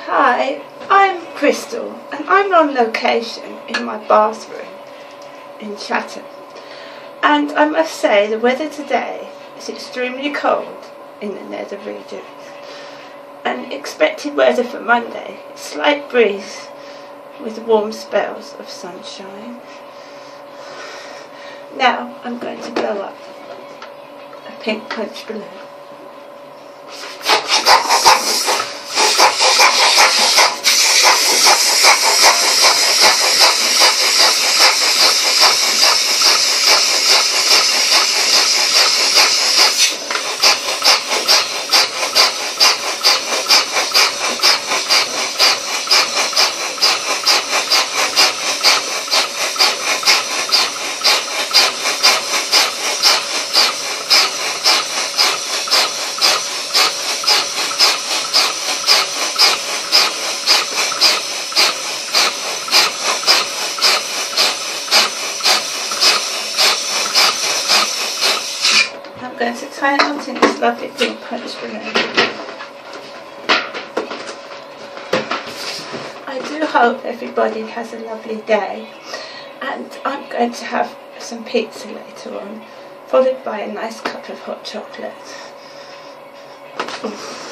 Hi, I'm Crystal and I'm on location in my bathroom in Chatham, and I must say the weather today is extremely cold in the nether region, and expected weather for Monday, slight breeze with warm spells of sunshine. Now I'm going to blow up a pink punch balloon. I'm going to tie a knot in this lovely pink punch balloon. I do hope everybody has a lovely day, and I'm going to have some pizza later on, followed by a nice cup of hot chocolate. Oof.